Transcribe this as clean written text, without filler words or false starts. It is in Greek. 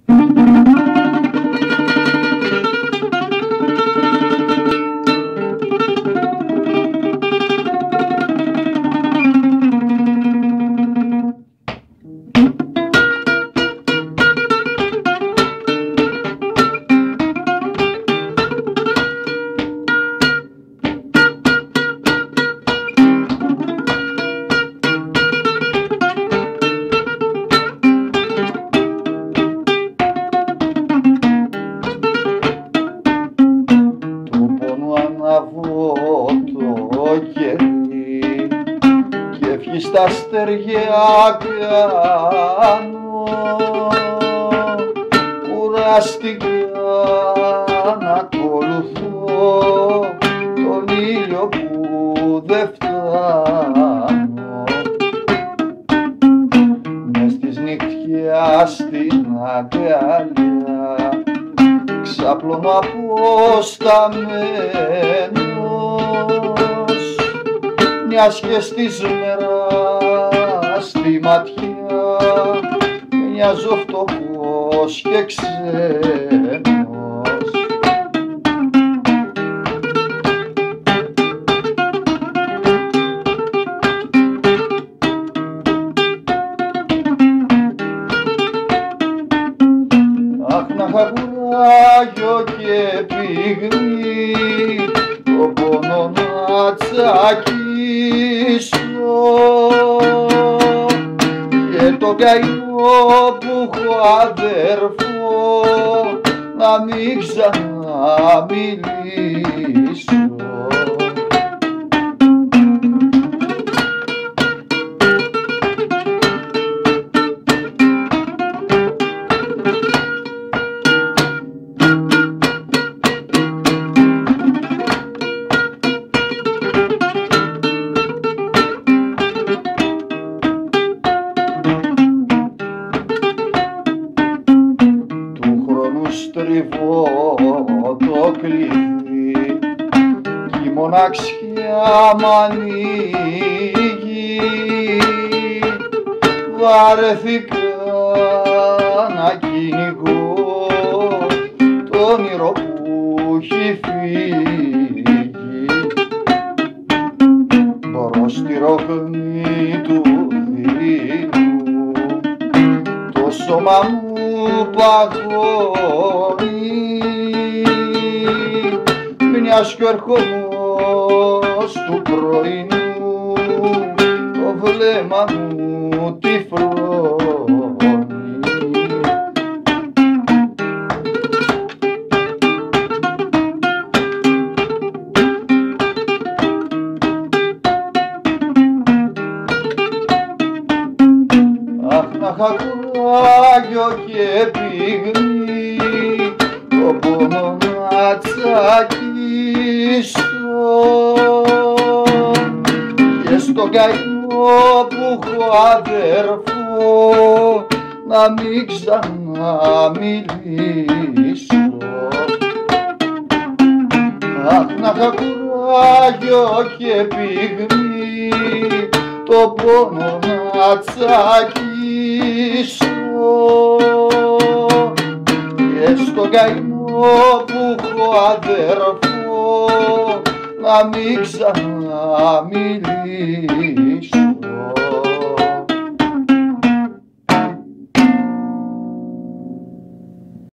Το κερί και ευχή στα στεριά κάνω, κουραστικά να ακολουθώ τον ήλιο που δεν φτάνω. Μες της νυχτιάς στην αγκαλιά ξαπλώνω αποσταμένος, μιας και στις μέρας στη ματιά μοιάζω φτωχός και ξένος. Αχ, να είχα κουράγιο και πυγμή το πόνο να τσακίσω και το καημό που έχω αδερφό να μην ξαναμιλήσω. Στριβώ το κλειδί κι η μοναξιά μ' ανοίγει. Βαρέθηκα να κυνηγώ το όνειρο που έχει φύγει. Μπορώ στη ρογμή του δειλού το σώμα μου παγώνει, μιας κι ο ερχομός του πρωινού το βλέμμα μου τυφλώνει. Αχ, να είχα κουράγιο και πυγμή το πόνο να τσακίσω και στον καημό που έχω αδερφό να μην ξαναμιλήσω. Αχ, να είχα κουράγιο και πυγμή το πόνο να τσακίσω και στον καημό που έχω αδερφό να μην ξαναμιλήσω.